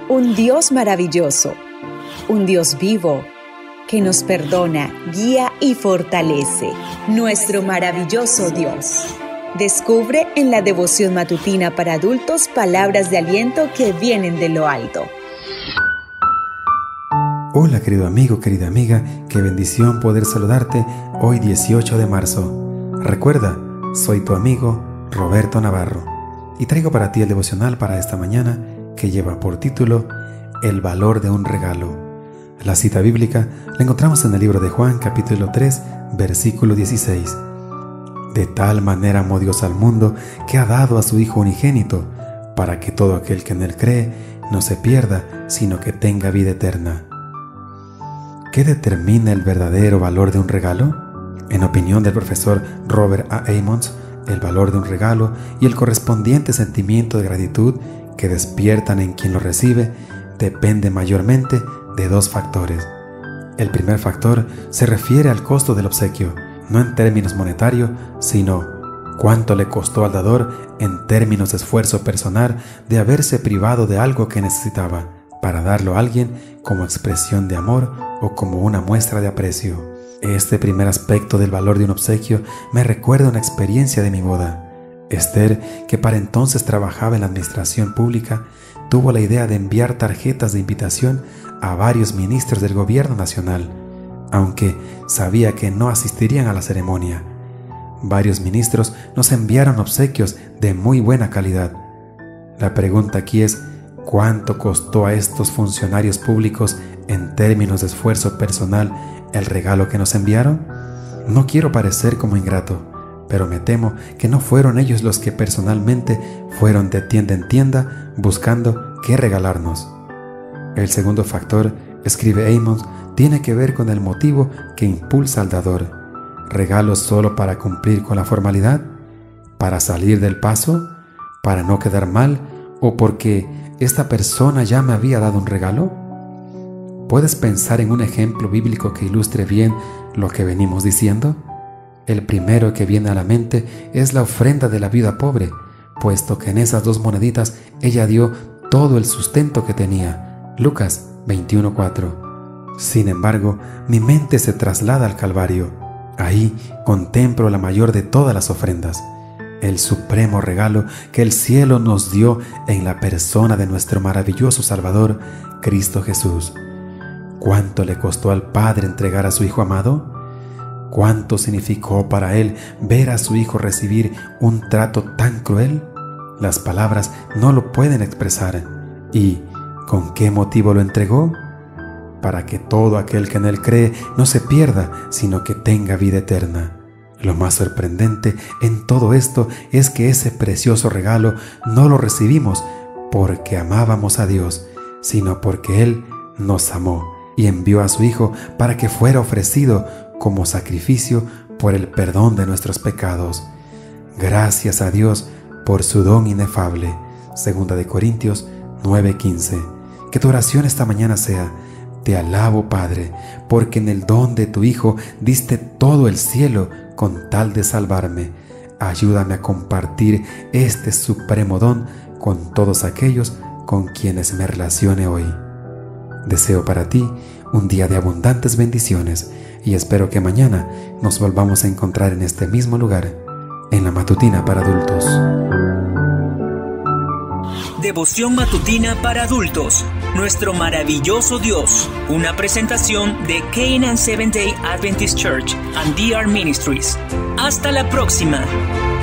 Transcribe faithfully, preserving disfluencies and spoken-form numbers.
Un Dios maravilloso, un Dios vivo, que nos perdona, guía y fortalece. Nuestro maravilloso Dios. Descubre en la devoción matutina para adultos palabras de aliento que vienen de lo alto. Hola querido amigo, querida amiga, qué bendición poder saludarte hoy dieciocho de marzo. Recuerda, soy tu amigo Roberto Navarro y traigo para ti el devocional para esta mañana que lleva por título El valor de un regalo. La cita bíblica la encontramos en el libro de Juan capítulo tres versículo dieciséis. De tal manera amó Dios al mundo que ha dado a su Hijo unigénito para que todo aquel que en él cree no se pierda, sino que tenga vida eterna. ¿Qué determina el verdadero valor de un regalo? En opinión del profesor Robert A. Emmons, el valor de un regalo y el correspondiente sentimiento de gratitud que despiertan en quien lo recibe depende mayormente de dos factores. El primer factor se refiere al costo del obsequio, no en términos monetarios, sino cuánto le costó al dador en términos de esfuerzo personal de haberse privado de algo que necesitaba para darlo a alguien como expresión de amor o como una muestra de aprecio. Este primer aspecto del valor de un obsequio me recuerda una experiencia de mi boda. Esther, que para entonces trabajaba en la administración pública, tuvo la idea de enviar tarjetas de invitación a varios ministros del gobierno nacional, aunque sabía que no asistirían a la ceremonia. Varios ministros nos enviaron obsequios de muy buena calidad. La pregunta aquí es, ¿cuánto costó a estos funcionarios públicos en términos de esfuerzo personal el regalo que nos enviaron? No quiero parecer como ingrato, pero me temo que no fueron ellos los que personalmente fueron de tienda en tienda buscando qué regalarnos. El segundo factor, escribe Emmons, tiene que ver con el motivo que impulsa al dador. ¿Regalos solo para cumplir con la formalidad? ¿Para salir del paso? ¿Para no quedar mal? ¿O porque esta persona ya me había dado un regalo? ¿Puedes pensar en un ejemplo bíblico que ilustre bien lo que venimos diciendo? El primero que viene a la mente es la ofrenda de la viuda pobre, puesto que en esas dos moneditas ella dio todo el sustento que tenía. Lucas veintiuno cuatro. Sin embargo, mi mente se traslada al Calvario. Ahí contemplo la mayor de todas las ofrendas, el supremo regalo que el cielo nos dio en la persona de nuestro maravilloso Salvador, Cristo Jesús. ¿Cuánto le costó al Padre entregar a su Hijo amado? ¿Cuánto significó para Él ver a su Hijo recibir un trato tan cruel? Las palabras no lo pueden expresar. ¿Y con qué motivo lo entregó? Para que todo aquel que en Él cree no se pierda, sino que tenga vida eterna. Lo más sorprendente en todo esto es que ese precioso regalo no lo recibimos porque amábamos a Dios, sino porque Él nos amó y envió a su Hijo para que fuera ofrecido como sacrificio por el perdón de nuestros pecados. Gracias a Dios por su don inefable. Segunda de Corintios nueve quince. Que tu oración esta mañana sea: te alabo, Padre, porque en el don de tu Hijo diste todo el cielo con tal de salvarme. Ayúdame a compartir este supremo don con todos aquellos con quienes me relacione hoy. Deseo para ti un día de abundantes bendiciones y espero que mañana nos volvamos a encontrar en este mismo lugar, en la Matutina para Adultos. Devoción matutina para adultos. Nuestro maravilloso Dios. Una presentación de Canaan Seventh Day Adventist Church and D R Ministries. Hasta la próxima.